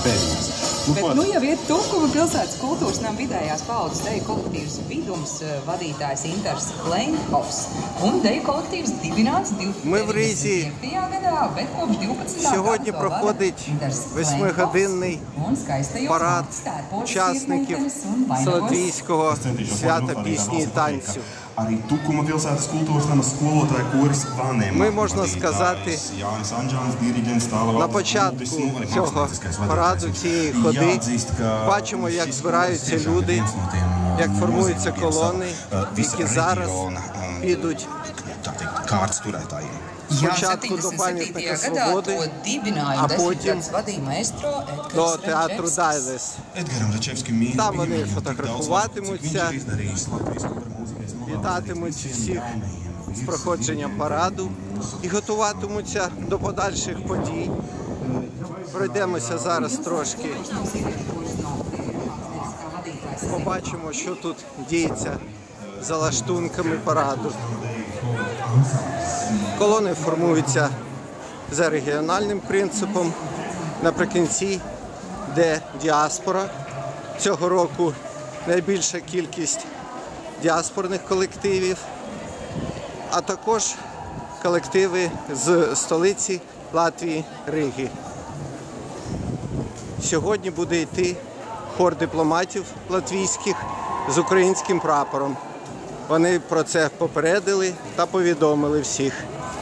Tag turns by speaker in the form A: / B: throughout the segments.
A: pēdījums.
B: Bet nu jau ir Tukuma pilsētas kultūras nama vidējās paaudzes deju kolektīvs Vidums vadītājs Inters Kleinhofs. Un deju kolektīvs dibināts 2095. gadā, bet kopš 12.
C: Сьогодні проходить 8-годинний парад учасників Латвійського свята пісні і танцю.
A: Arī Tukuma pilsētas kultūras nama skolotāja koris Vānēm.
C: Ми, можна сказати, на початку цього параду, цієї ходи, бачимо, як збираються люди, як формуються колони, які зараз підуть спочатку до пам'ятника Свободи, а потім до театру Дайлес. Там вони фотографуватимуться, вітатимуть всіх з проходженням параду і готуватимуться до подальших подій. Пройдемося зараз трошки, побачимо, що тут діється за лаштунками параду. Колони формуються за регіональним принципом. Наприкінці йде діаспора. Цього року найбільша кількість діаспорних колективів, а також колективи з столиці Латвії, Риги. Сьогодні буде йти хор дипломатів латвійських з українським прапором. Вони про це попередили та повідомили всіх.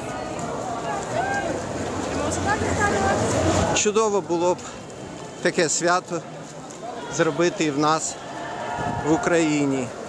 C: Чудово було б таке свято зробити і в нас в Україні.